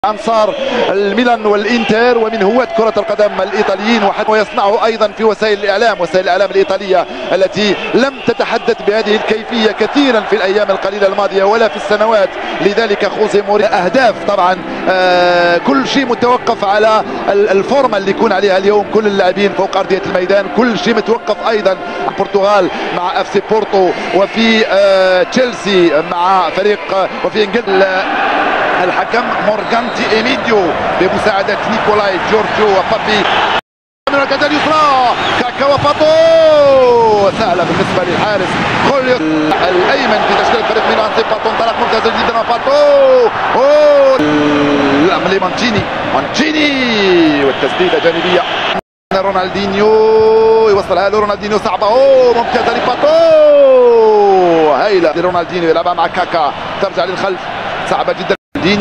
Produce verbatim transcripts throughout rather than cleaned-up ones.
أنصار الميلان والإنتر ومن هواة كرة القدم الإيطاليين، وحتى يصنعه أيضا في وسائل الإعلام وسائل الإعلام الإيطالية التي لم تتحدث بهذه الكيفية كثيرا في الأيام القليلة الماضية ولا في السنوات. لذلك خوزي مورينيو أهداف طبعا آه كل شيء متوقف على الفورمة اللي يكون عليها اليوم كل اللاعبين فوق أرضية الميدان. كل شيء متوقف أيضا البرتغال مع اف سي بورتو، وفي آه تشيلسي مع فريق، وفي انجلترا الحكم مورغانتي ايميديو بمساعدة نيكولاي جورجيو وبابي من الكتف اليسرى. كاكا وباتو سهلة بالنسبة للحارس خوليو الأيمن في تشكيل فريق ميلان. باتو انطلق ممتاز جدا وباتو اوه لا مانشيني مانشيني والتسديدة جانبية. رونالدينيو يوصلها له رونالدينيو صعبة اوه ممتازة لباتو هايلة. رونالدينيو يلعبها مع كاكا ترجع للخلف صعبة جدا.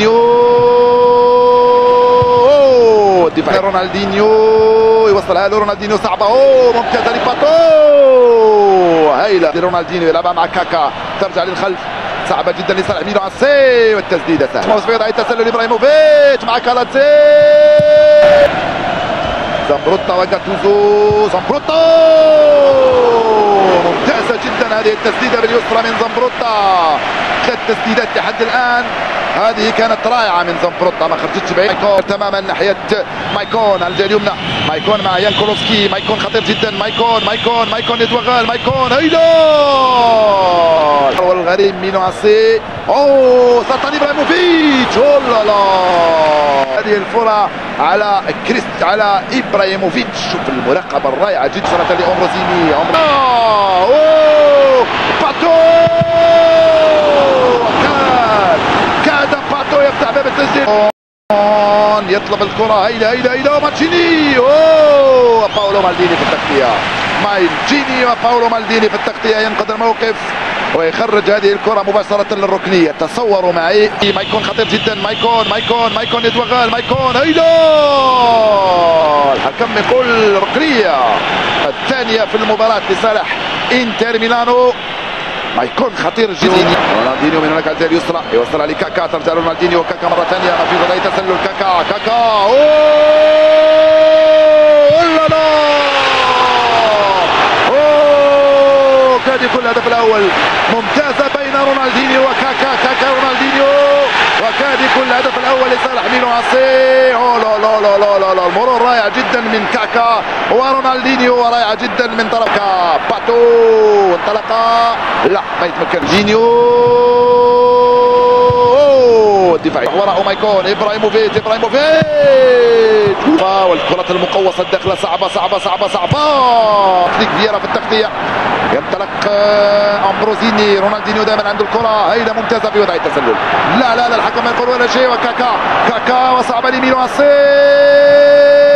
رونالدينيو دفاع رونالدينيو يوصلها له رونالدينيو صعبة اوه ممتازة لباتو هايلة. رونالدينيو يلعبها مع كاكا ترجع للخلف صعبة جدا لصالح ميلان سي والتسديدة سهلة. موسفيرا يتسلل ابراهيموفيتش مع كالاتسي زامبروتا وجاتوزو. زامبروتا ممتازة جدا هذه التسديدة باليسرى من زامبروتا. ثلاث تسديدات لحد الآن هذه كانت رائعة من زامبروتا ما خرجتش بعيد تماما ناحية مايكون على الجهة اليمنى. مايكون مع يانكولوفسكي. مايكون خطير جدا. مايكون مايكون مايكون يتوغل. مايكون هيدا والغريم ميلان سي اوه سلطان ابراهيموفيتش اوه لا لا. هذه الفرصة على كريست على ابراهيموفيتش. شوف المراقبة الرائعة جدا صارت لأمبروزيني. اوه باتو كاد باتو يفتح باب التسديد يطلب الكرة. هيدا هيدا هيدا مانشيني اوه باولو مالديني في التغطية. مانشيني وباولو مالديني في التغطية ينقذ الموقف ويخرج هذه الكرة مباشرة للركنية. تصوروا معي مايكون خطير جدا. مايكون مايكون مايكون يتوغل. مايكون هيدا الحكم يقول ركنية الثانية في المباراة لصالح انتر ميلانو. مايكون خطير جدا. رونالدينيو من هناك على الجهة اليسرى يوصلها لكاكا ترجع رونالدينيو. كاكا مرة ثانية ما في ضروري تسلل. كاكا كاكا اوه لا لا اوه كاد يكون الهدف الأول. ممتازة بين رونالدينيو وكاكا. كاكا رونالدينيو وكاد يكون الهدف الأول لصالح ميلان سي. اوه لا لا لا لا لا المرور رائع جدا من كاكا ورونالدينيو ورائعة جدا من طرف كاكا. باتو انطلق لا ما يتمكن. دينيو الدفاع وراءه مايكون. ابراهيموفيتش ابراهيموفيتش والكرة المقوصة الداخلة صعبة صعبة صعبة صعبة. تكنيك فييرا في التغطية ينطلق امبروزيني. رونالدينيو دائما عنده الكرة. هيدا ممتازة في وضع التسلل. لا لا لا الحكم ما يقول ولا شيء. وكاكا كاكا وصعبة لميلان سي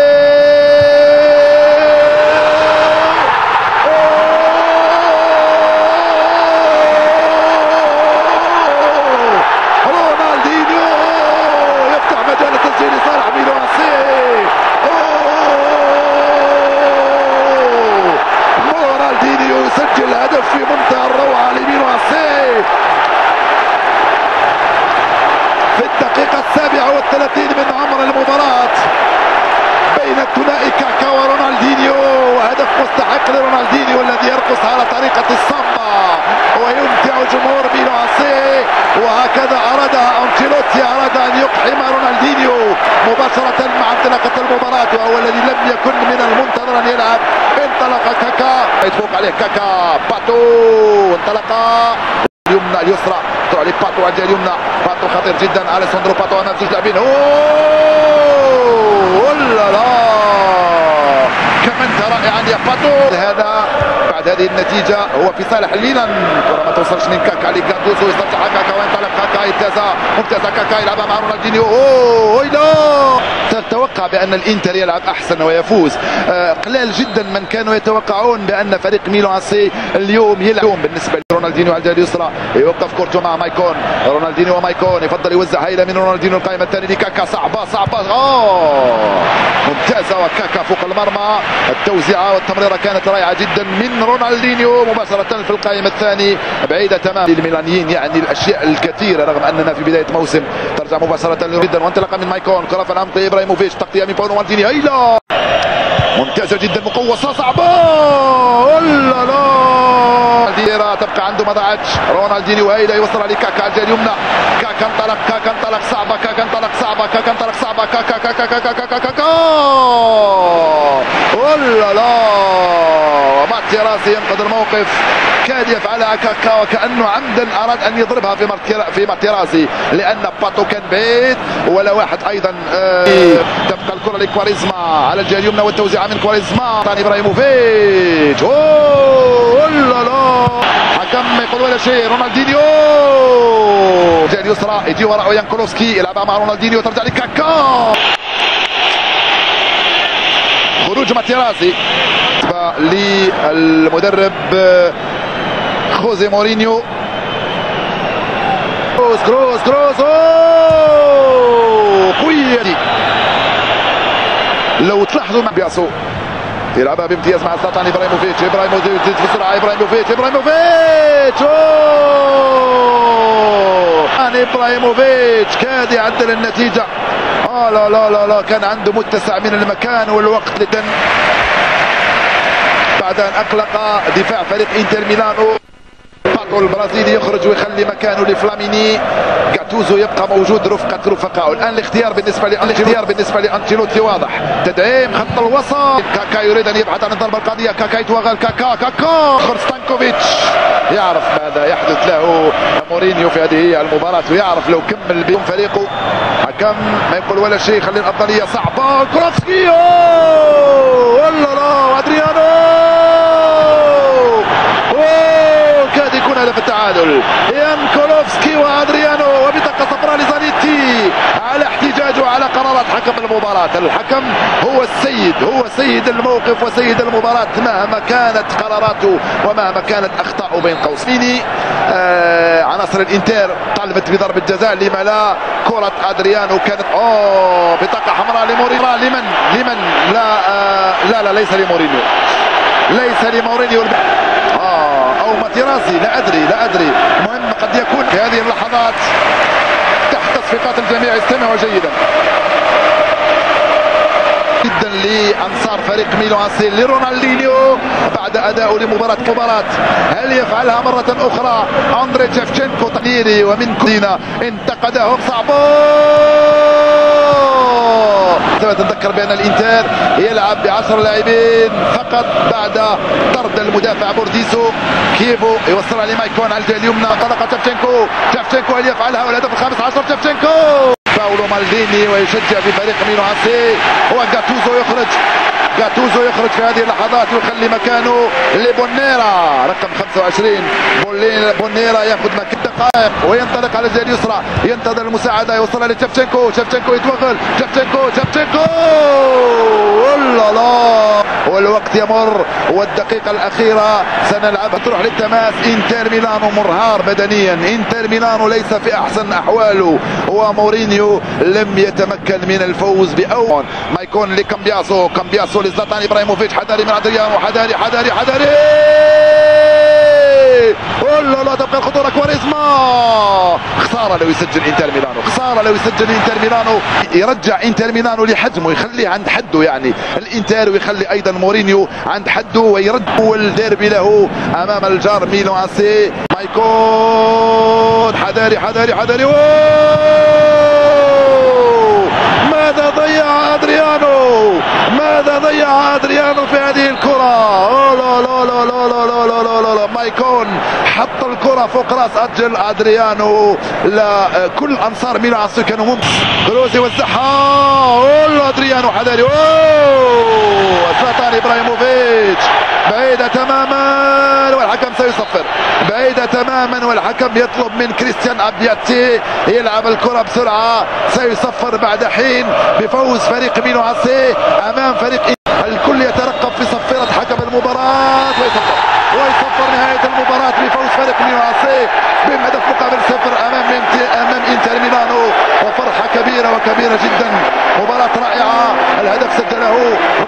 في منتهى الروعة لميلان سي في الدقيقة السابعة والثلاثين من عمر المباراة بين الثنائي كاكا ورونالدينيو. وهدف مستحق لرونالدينيو الذي يرقص على طريقة السامبا ويمتع جمهور ميلان سي. وهكذا أرادها أنشيلوتي، أراد أن يقحم رونالدينيو مباشرة مع انطلاقة المباراة وهو الذي لم يكن من المنتظر أن يلعب. انطلق كاكا يتفوق عليه كاكا. باتو انطلق اليمنى اليسرى تروح لباتو على الجهة اليمنى. باتو خطير جدا. اليساندرو باتو امام زوج لاعبين. اوه لا لا كما انت رائعا يا باتو. هذا بعد هذه النتيجة هو في صالح الميلان. الكرة ما توصلش من كاكا لجاتوزو يسترجع كاكا وينطلق كاكا. ممتازة ممتازة كاكا يلعبها مع رونالدينيو. اوه لا تتوقع بأن الإنتر يلعب أحسن ويفوز. آه قلال جدا من كانوا يتوقعون بأن فريق ميلان سي اليوم يلعب بالنسبة لرونالدينيو. رونالدينيو على الجهه اليسرى يوقف كورتو مع مايكون. رونالدينيو ومايكون يفضل يوزع هايله من رونالدينيو القائمه الثانيه لكاكا. صعبه صعبه اوه ممتازه وكاكا فوق المرمى. التوزيعه والتمريره كانت رائعه جدا من رونالدينيو مباشره في القائمه الثاني بعيده تماما للميلانيين. يعني الاشياء الكثيره رغم اننا في بدايه موسم. ترجع مباشره جدا وانطلاقا من مايكون. كره في العمق ابراهيموفيتش. تغطيه من باولو مالديني. هايله ممتازه جدا مقوصه صعبه. ولا لا ديرا تبقى عنده ما ضاعتش. رونالدينيو هايله يوصلها لكاكا على الجهه اليمنى. كاكا انطلق كاكا انطلق صعبه كاكا انطلق صعبه كاكا انطلق صعبه كاكا كاكا كاكا كاكا كاكا ولا لا ماتيراسي ينقذ الموقف. كاد يفعلها كاكا وكانه عمدا اراد ان يضربها في في ماتيراسي لان باتو كان بعيد ولا واحد ايضا. آه تبقى الكره لكواريزما على الجهه اليمنى والتوزيعه من كواريزما. ثاني ابراهيموفيتش. اوه لا لا حكم ما يقول ولا شيء. رونالدينيو الجهه اليسرى يجي وراءه يانكولوفسكي يلعبها مع رونالدينيو ترجع لكاكا. خروج ماتيراسي للمدرب خوزي مورينيو. كروس كروس كروس اوه قوية دي. لو تلاحظوا مع بياسو يلعبها بامتياز مع زلاتان ابراهيموفيتش. ابراهيموفيتش في السرعه. ابراهيموفيتش ابراهيموفيتش اوه ابراهيموفيتش كاد يعدل النتيجه. اه لا لا لا لا كان عنده متسع من المكان والوقت لتن بعد ان اقلق دفاع فريق انتر ميلانو. باتو البرازيلي يخرج ويخلي مكانه لفلاميني. جاتوزو يبقى موجود رفقة رفقائه. الان الاختيار بالنسبه لي الاختيار بالنسبه لانشيلوتي واضح. تدعيم خط الوسط. كاكا يريد ان يبحث عن الضربه القاضيه. كاكا يتوغل. كاكا كاكا ستانكوفيتش يعرف ماذا يحدث له مورينيو في هذه المباراه ويعرف لو كمل بيوم فريقه. حكم ما يقول ولا شيء. خلي الافضليه صعبه. كروفسكي ولا لا ادريانو كاد يكون هدف التعادل. يانكولوفسكي وادريانو وبطاقه صفراء لزانيتي على احتجاجه على قرارات حكم المباراه. الحكم هو السيد هو سيد الموقف وسيد المباراه مهما كانت قراراته ومهما كانت اخطاؤه بين قوسين. آه عناصر الانتر طالبت بضربه جزاء لما لا. كره ادريانو كانت اوه بطاقه حمراء لمورينيو. لمن لمن لا آه لا لا ليس لمورينيو ليس لمورينيو اه او ماتيراسي لا ادري لا ادري. المهم قد يكون في هذه اللحظات تحت تصفيقات الجميع. استمعوا جيدا جدا لانصار فريق ميلو اسي لرونالدينيو بعد اداؤه لمباراه مباراه. هل يفعلها مره اخرى؟ اندري شيفتشينكو تقديري ومن كلنا انتقده صعبه. تتذكر بان الانتر يلعب بعشر لاعبين فقط بعد طرد المدافع بورديسو. كيفو يوصلها لمايكون على الجهه اليمنى. انطلق شيفتشينكو. شيفتشينكو هل يفعلها والهدف الخامس عشر. شيفتشينكو باولو مالديني ويشجع في فريق ميلو اسي. وجاتوزو يخرج. جاتوزو يخرج في هذه اللحظات ويخلي مكانه لبونيرا رقم خمسة وعشرين. بونيرا ياخذ مكان دقائق وينطلق على الجهه اليسرى. ينتظر المساعده يوصلها لشيفتشينكو. شيفتشينكو يتوغل. شيفتشينكو شيفتشينكو ولا لا والوقت يمر والدقيقه الاخيره سنلعبها. تروح للتماس. انتر ميلانو منهار بدنيا. انتر ميلانو ليس في احسن احواله ومورينيو لم يتمكن من الفوز باول. مايكون لكامبياسو. كامبياسو لزلاتان ابراهيموفيتش. حذاري من ادريانو. حذاري حذاري حذاري ولا لا تبقى الخطوره. كواريزما خساره لو يسجل انتر ميلانو. خساره لو يسجل انتر ميلانو. يرجع انتر ميلانو لحجمه يخليه عند حده يعني الانتر ويخلي ايضا مورينيو عند حده ويرد اول ديربي له امام الجار ميلو اسي. مايكون حذاري حذاري حذاري ماذا ضيع ادريانو. ماذا ضيع ادريانو في هذه الكره. لا لا لا لا لا لا لا لا لا مايكون حط الكره فوق راس اجل ادريانو. لا كل انصار ميلو اسي كانوا ممتاز. كروز يوزعها. ولا ادريانو حذاري. اوه زلاتان ابراهيموفيتش بعيده تماما والحكم سيصفر. بعيده تماما والحكم يطلب من كريستيان ابياتي يلعب الكره بسرعه. سيصفر بعد حين بفوز فريق ميلو اسي امام فريق. الكل يترقب في صفيره حكم المباراه ويصفر ويصفر نهايه المباراه بفوز فريق ميلو خطيرة جدا، مباراة رائعة. الهدف سجله